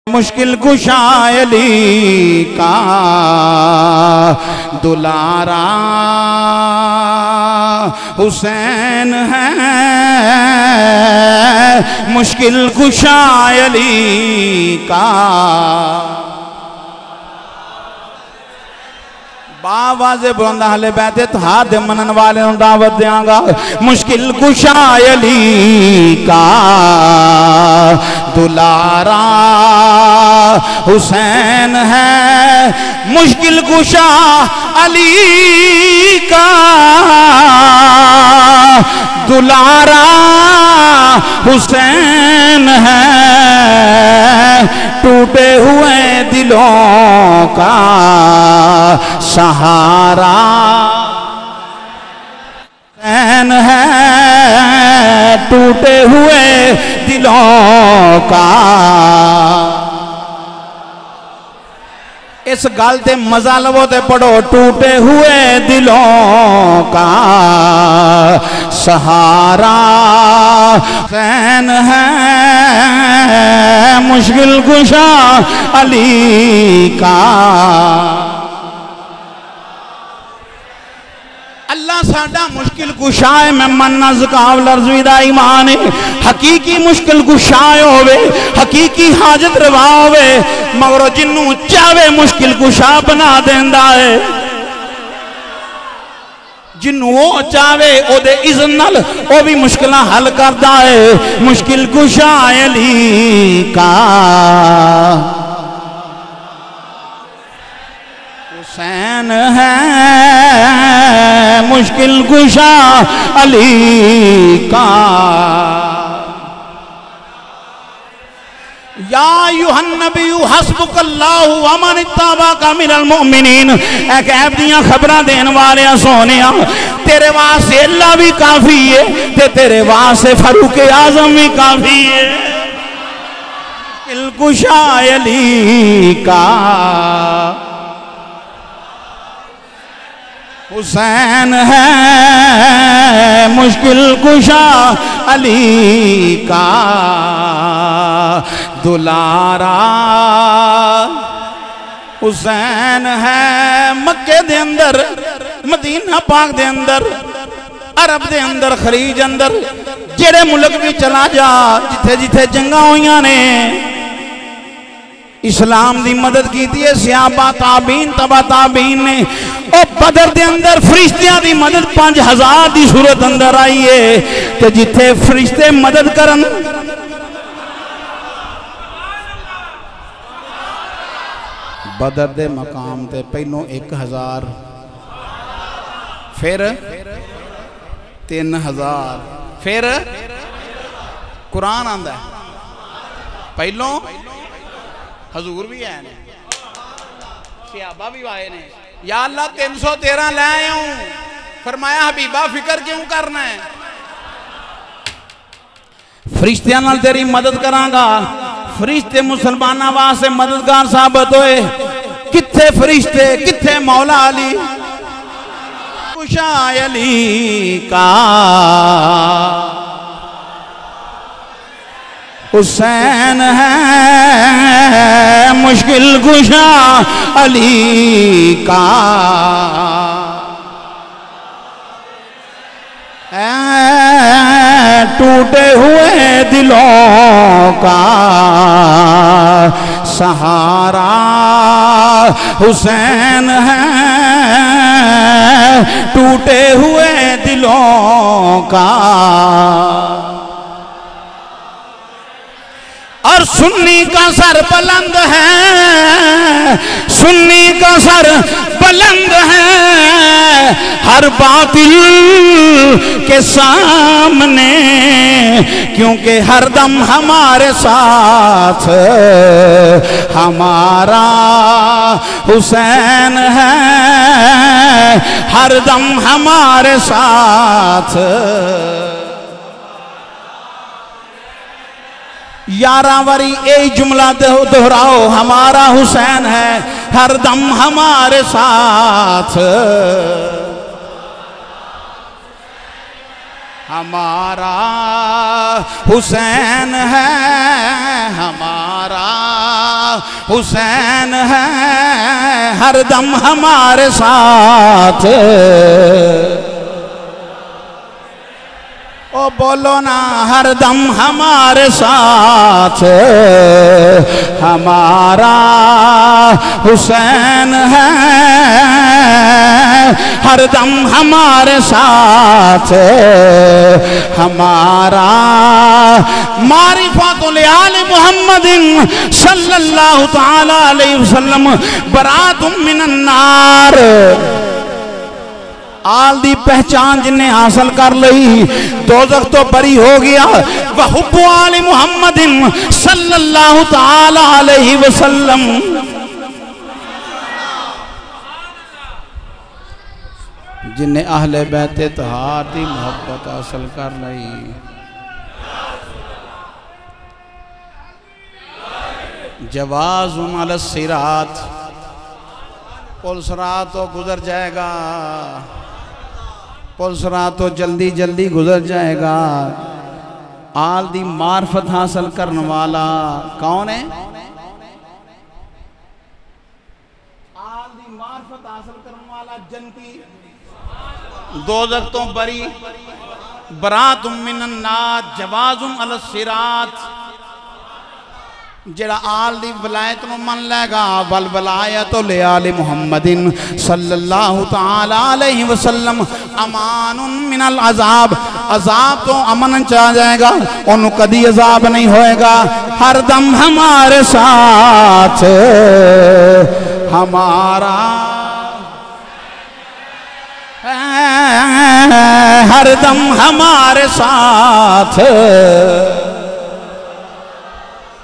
मुश्किल कुशा अली का दुलारा हुसैन है, मुश्किल कुशा अली का बावाज़े बुलंद अहले बैत इत्तेहाद मनन वाले दावत देंगा। मुश्किल कुशा अली का दुलारा हुसैन है, मुश्किल कुशा अली का दुलारा हुसैन है, टूटे हुए दिलों का सहारा हुसैन है, टूटे हुए दिलों का। इस गल ते मजा लवो ते पढ़ो, टूटे हुए दिलों का सहारा हुसैन है, मुश्किल कुशा अली का। अल्लाह साडा मुश्किल कुशा है, मैं मन्ना ज़काव लर्ज़वी दा ईमान है। हकीकी मुश्किल कुशा होवे, हकीकी हाजत रवा होवे, मगर जिन्नू चाहे मुश्किल कुशा बना देंदा है। जिन्नू वो चाहे ओदे इज़्न नाल वो भी मुश्किल हल करदा है। मुश्किल कुशा अली का हुसैन है, मुश्किल कुशा अली का। या अय्युहन नबिय्यु हस्बुकल्लाहु व मन इत्तबाका मिनल मुमिनीन। ए गैब दियां खबरां देन वाले सोनिया, तेरे वास्ते अल्लाह भी काफी है ते तेरे वास्ते फारूक आजम भी काफी है। मुश्किल कुशा अली का हुसैन है, मुश्किल कुशा अली का दुलारा हुसैन है। मक्के दे अंदर, मदीना पाक दे अंदर, अरब दे अंदर, खलीज अंदर, जेड़े मुल्क भी चला जा, जिथे जिथे जंगा होइयां ने, इस्लाम की मदद की है। सहाबा ताबीन तबा ताबीन ने और बदर दे अंदर फरिश्तियां की मदद 5000 की सूरत अंदर आई है। तो जिथे फरिश्ते मदद करन, बदर दे मकाम ते पहलों 1000, फिर 3000, फिर कुरान आंदा है। पहलों हजूर भी आए ने, सहाबा भी आए ने। या अल्लाह 313 ले आया हूं, फरमाया हबीबा फिक्र क्यों करना है, फरिश्तियां नाल तेरी मदद करांगा। फरिश्ते मुसलमाना वास्ते मददगार साबित होए। किथे फरिश्ते, किथे मौला अली कुशा अली का हुसैन है, मुश्किल कुशा अली का टूटे हुए दिलों का सहारा हुसैन है, टूटे हुए दिलों का। और सुन्नी का सर बुलंद है, सुन्नी का सर बुलंद है, हर बातिल के सामने, क्योंकि हरदम हमारे साथ हमारा हुसैन है, हरदम हमारे साथ। 11 बारी यही जुमला दोहराओ, हमारा हुसैन है हरदम हमारे साथ, हमारा हुसैन है हमारा हुसैन है हरदम हमारे साथ। ओ बोलो ना हरदम हमारे साथ, हमारा हुसैन है हरदम हमारे साथ, हमारा मारिफातुल आले मुहम्मदिन सल्लल्लाहु ताला अलैहि वसल्लम बरातुम मिनन नार। आल दी पहचान जिन्हें हासिल कर ली दोज़ख तो बरी हो गया। वह हुब्बु आले मुहम्मदिन सल्लल्लाहु ताला अलैहि वसल्लम, जिन्हें अहले बैते तहार दी मोहब्बत हासिल कर ली। जवाज़ुन अला सिरात, पुलसरात तो गुजर जाएगा, पुलसरात तो जल्दी जल्दी गुजर जाएगा। आल दी मार्फत हासिल करने वाला कौन है? आल दी मार्फत हासिल करने वाला जन्नती, दोज़ख तो बरी, बरातुम मिनन नार, जवाज़ुन अला सिरात। जड़ा आल दी वलायत नु मन लेगा, वल वलायत ले आले मुहम्मदिन सल्लल्लाहु ताला अलैहि वसल्लम अमानुन मिनल अजाब, अजाब तो अमन चा जाएगा, उन्हें कदी अजाब नहीं होएगा। हरदम हमारे साथ, हमारा हरदम हमारे साथ।